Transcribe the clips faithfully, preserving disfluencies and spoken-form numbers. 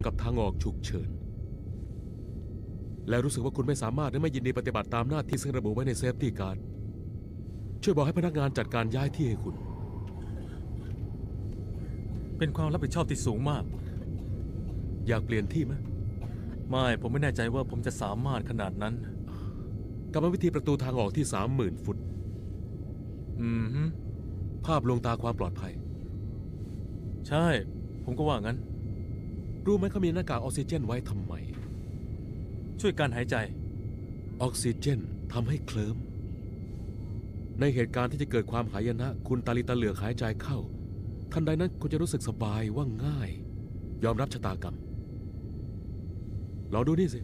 กับทางออกฉุกเฉินและรู้สึกว่าคุณไม่สามารถและไม่ยินดีปฏิบัติตามหน้าที่ซึ่งระบุไว้ในเซฟตี้การ์ดช่วยบอกให้พนักงานจัดการย้ายที่ให้คุณเป็นความรับผิดชอบที่สูงมากอยากเปลี่ยนที่ไหมไม่ผมไม่แน่ใจว่าผมจะสามารถขนาดนั้นกรรมวิธีประตูทางออกที่ สามหมื่น ฟุตอืมฮึภาพลวงตาความปลอดภัยใช่ผมก็ว่างั้นรู้ไหมเขามีหน้ากากออกซิเจนไว้ทำไมช่วยการหายใจออกซิเจนทำให้เคลิ้มในเหตุการณ์ที่จะเกิดความหายนะคุณตาลิตาเหลือกหายใจเข้าทันใดนั้นคุณจะรู้สึกสบายว่าง่ายยอมรับชะตากรรมลองดูนี่สิ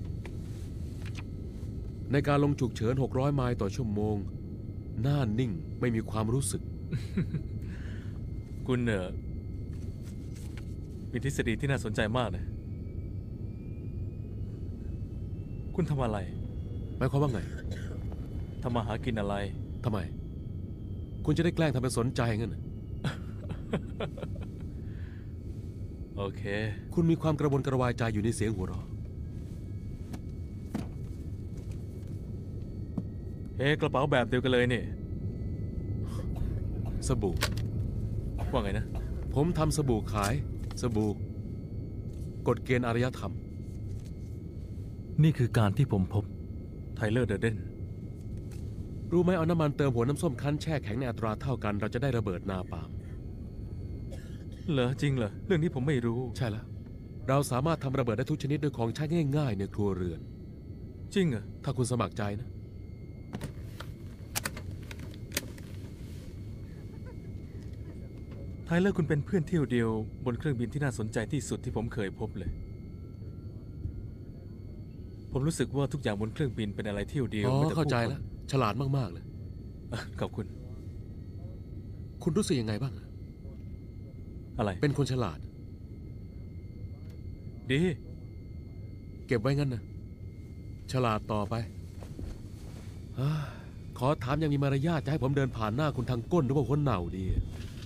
ในการลงฉุกเฉินหกร้อยไมล์ต่อชั่วโมงหน้านิ่งไม่มีความรู้สึกคุณเนอมีทฤษฎีที่น่าสนใจมากนะคุณทำอะไรหมายความว่าไงทำมาหากินอะไรทำไมคุณจะได้แกล้งทำเป็นสนใจงั้นโอเคคุณมีความกระวนกระวายใจอยู่ในเสียงหัวเราะเฮ้กระเป๋าแบบเดียวกันเลยนี่สบู่ว่าไงนะผมทำสบู่ขายสบู่กฎเกณฑ์อารยธรรมนี่คือการที่ผมพบไทเลอร์เดอร์เดนรู้ไหมเอาน้ำมันเติมหัวน้ำส้มคั้นแช่แข็งในอัตราเท่ากันเราจะได้ระเบิดนาปาล์มเหรอจริงเหรอเรื่องนี้ผมไม่รู้ใช่แล้วเราสามารถทำระเบิดได้ทุกชนิดด้วยของใช้ง่ายๆในครัวเรือนจริงเหรอถ้าคุณสมัครใจนะไทเลอร์คุณเป็นเพื่อนเที่ยวเดียวบนเครื่องบินที่น่าสนใจที่สุดที่ผมเคยพบเลยผมรู้สึกว่าทุกอย่างบนเครื่องบินเป็นอะไรเที่ยวเดียวอ๋อเข้าใจแล้วฉลาดมากๆเลยขอบคุณคุณรู้สึกยังไงบ้างอะไรเป็นคนฉลาดดีเก็บไว้งั้นนะฉลาดต่อไปขอถามยังมีมารยาทจะให้ผมเดินผ่านหน้าคุณทางก้นหรือว่าหัวเหน่าดี